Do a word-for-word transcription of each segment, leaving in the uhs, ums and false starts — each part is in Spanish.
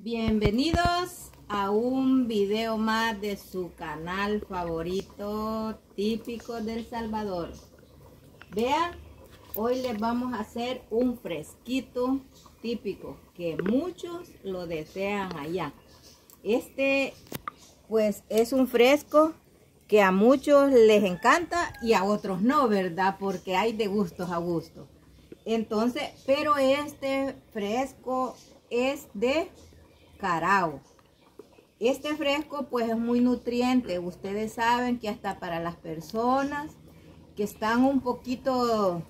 Bienvenidos a un video más de su canal favorito típico de El Salvador. Vean, hoy les vamos a hacer un fresquito típico que muchos lo desean allá. Este pues es un fresco que a muchos les encanta y a otros no, ¿verdad? Porque hay de gustos a gustos. Entonces, pero este fresco es de carao. Este fresco pues es muy nutriente. Ustedes saben que hasta para las personas que están un poquito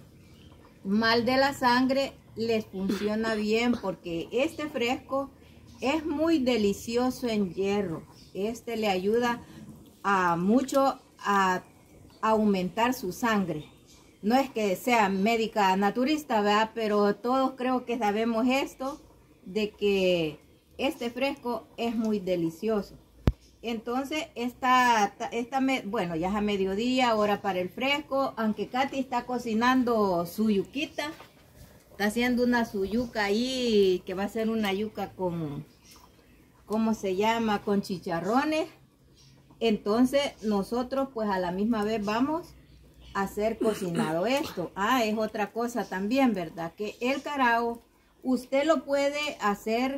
mal de la sangre les funciona bien, porque este fresco es muy delicioso en hierro. Este le ayuda a mucho a aumentar su sangre. No es que sea médica naturista, ¿verdad? Pero todos creo que sabemos esto, de que este fresco es muy delicioso. Entonces, esta, esta bueno, ya es a mediodía, hora para el fresco. Aunque Katy está cocinando su yuquita. Está haciendo una su yuca ahí, que va a ser una yuca con, ¿cómo se llama? Con chicharrones. Entonces, nosotros pues a la misma vez vamos a hacer cocinado esto. Ah, es otra cosa también, ¿verdad? Que el carao, usted lo puede hacer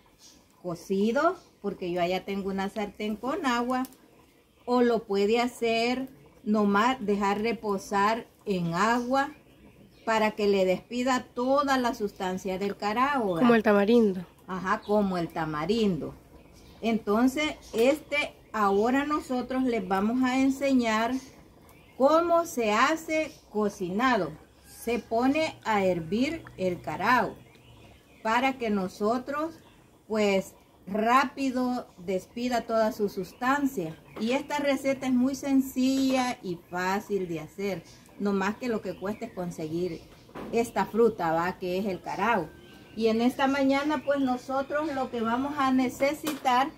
cocido, porque yo allá tengo una sartén con agua, o lo puede hacer nomás dejar reposar en agua para que le despida toda la sustancia del carao, ¿verdad? Como el tamarindo. Ajá, como el tamarindo. Entonces, este ahora nosotros les vamos a enseñar cómo se hace cocinado. Se pone a hervir el carao para que nosotros pues rápido despida toda su sustancia. Y esta receta es muy sencilla y fácil de hacer. No más que lo que cuesta es conseguir esta fruta, ¿va? Que es el carao. Y en esta mañana pues nosotros lo que vamos a necesitar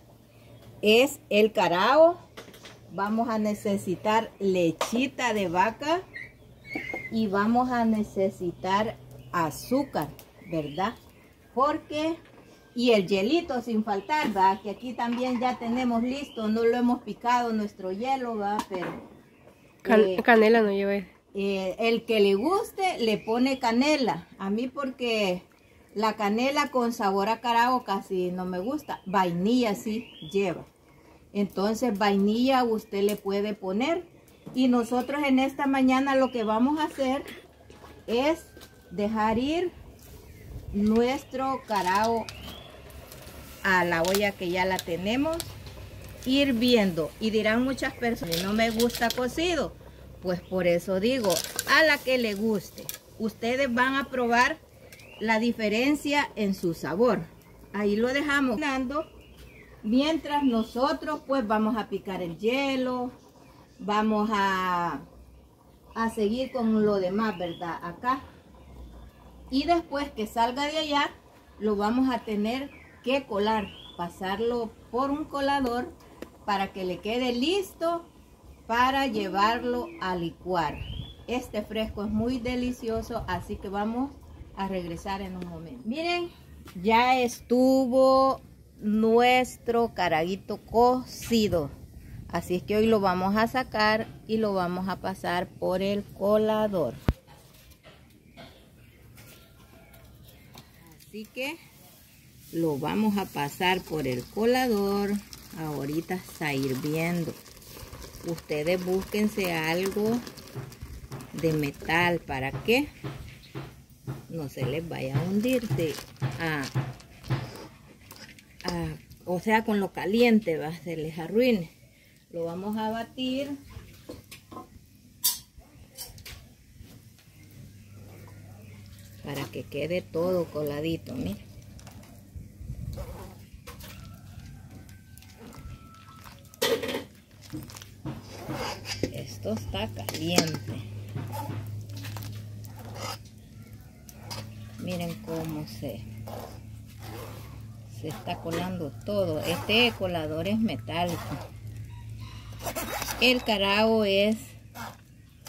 es el carao. Vamos a necesitar lechita de vaca y vamos a necesitar azúcar, ¿verdad? Porque, y el hielito sin faltar, ¿verdad? Que aquí también ya tenemos listo, no lo hemos picado nuestro hielo, ¿verdad? Pero Can eh, canela no lleva. eh, el que le guste le pone canela. A mí porque la canela con sabor a carao casi no me gusta. Vainilla sí lleva. Entonces vainilla usted le puede poner. Y nosotros en esta mañana lo que vamos a hacer es dejar ir nuestro carao a la olla que ya la tenemos hirviendo. Y dirán muchas personas, no me gusta cocido. Pues por eso digo, a la que le guste. Ustedes van a probar la diferencia en su sabor. Ahí lo dejamos dando. Mientras nosotros pues vamos a picar el hielo, vamos a, a seguir con lo demás, ¿verdad? Acá. Y después que salga de allá, lo vamos a tener que colar, pasarlo por un colador para que le quede listo para llevarlo a licuar. Este fresco es muy delicioso, así que vamos a regresar en un momento. Miren, ya estuvo nuestro caraguito cocido, así es que hoy lo vamos a sacar y lo vamos a pasar por el colador. Así que lo vamos a pasar por el colador. Ahorita está hirviendo. Ustedes búsquense algo de metal para que no se les vaya a hundirse. Ah, ah, o sea, con lo caliente va, se les arruine. Lo vamos a batir. Para que quede todo coladito, miren. Esto está caliente. Miren cómo se, se está colando todo. Este colador es metálico. El carao es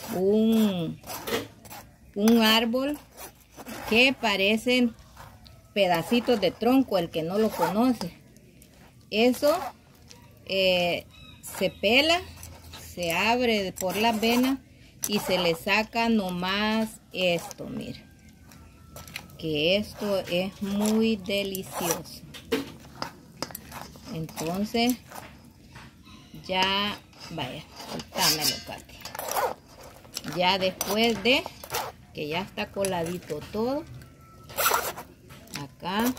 un, un árbol que parecen pedacitos de tronco, el que no lo conoce. Eso eh, se pela, se abre por las venas y se le saca nomás esto, mire. Que esto es muy delicioso. Entonces, ya, vaya, soltámelo, Katy. Ya después de que ya está coladito todo, acá,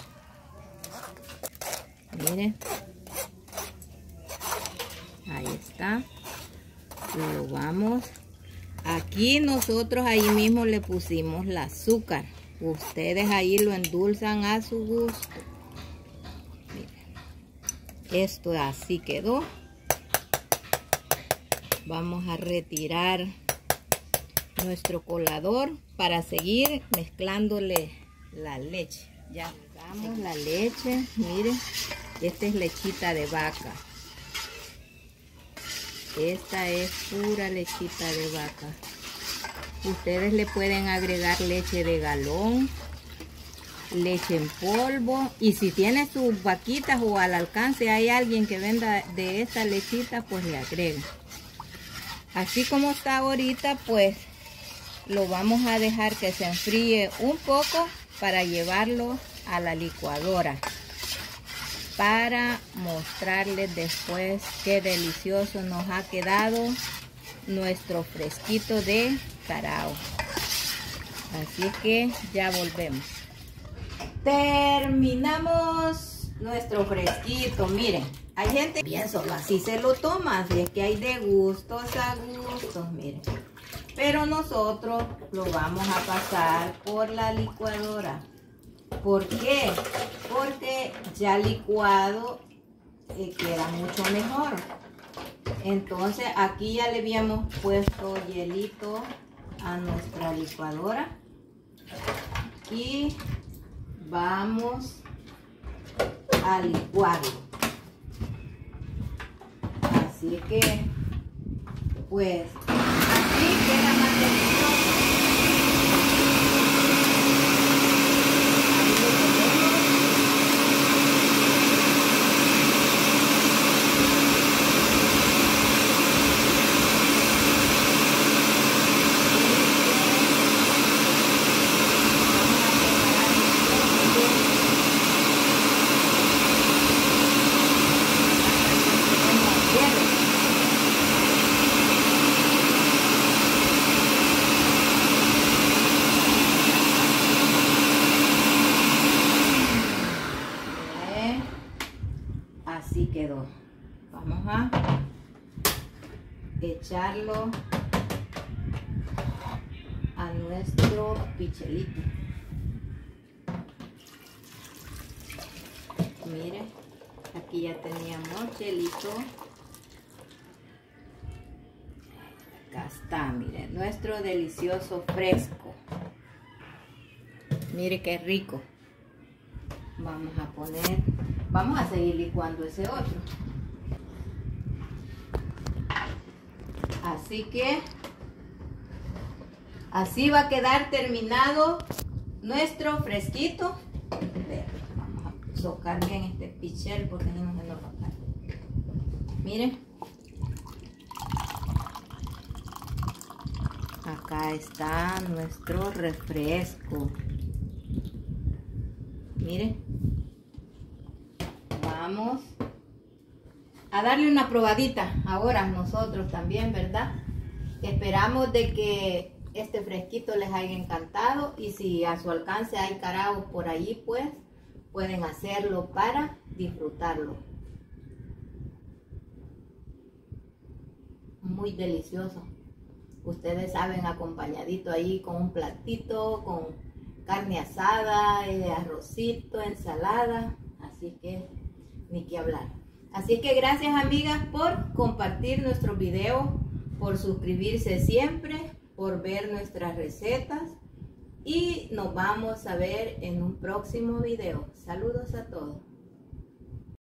miren, ahí está, lo vamos, aquí nosotros ahí mismo le pusimos el azúcar, ustedes ahí lo endulzan a su gusto. Miren, esto así quedó. Vamos a retirar nuestro colador para seguir mezclándole la leche. Ya damos la leche, miren, esta es lechita de vaca. Esta es pura lechita de vaca. Ustedes le pueden agregar leche de galón, leche en polvo, y si tiene sus vaquitas o al alcance hay alguien que venda de esta lechita, pues le agregan. Así como está ahorita, pues lo vamos a dejar que se enfríe un poco para llevarlo a la licuadora, para mostrarles después qué delicioso nos ha quedado nuestro fresquito de carao. Así que ya volvemos. Terminamos nuestro fresquito. Miren, hay gente bien solo así se lo toma, así es que hay de gustos a gustos, miren. Pero nosotros lo vamos a pasar por la licuadora. ¿Por qué? Porque ya licuado eh, queda mucho mejor. Entonces aquí ya le habíamos puesto hielito a nuestra licuadora. Y vamos a licuarlo. Así que, pues, así queda más delicioso. Así quedó. Vamos a echarlo a nuestro pichelito. Mire, aquí ya teníamos chelito. Acá está, mire, nuestro delicioso fresco. Mire qué rico. Vamos a poner, vamos a seguir licuando ese otro. Así que, así va a quedar terminado nuestro fresquito. Vamos a socar bien este pichel porque no se nos va a caer. Miren. Acá está nuestro refresco. Miren. Vamos a darle una probadita ahora nosotros también, ¿verdad? Esperamos de que este fresquito les haya encantado, y si a su alcance hay caraos por ahí, pues pueden hacerlo para disfrutarlo. Muy delicioso. Ustedes saben, acompañadito ahí con un platito, con carne asada, eh, arrocito, ensalada. Así que ni que hablar. Así que gracias, amigas, por compartir nuestros videos, por suscribirse siempre, por ver nuestras recetas, y nos vamos a ver en un próximo video. Saludos a todos.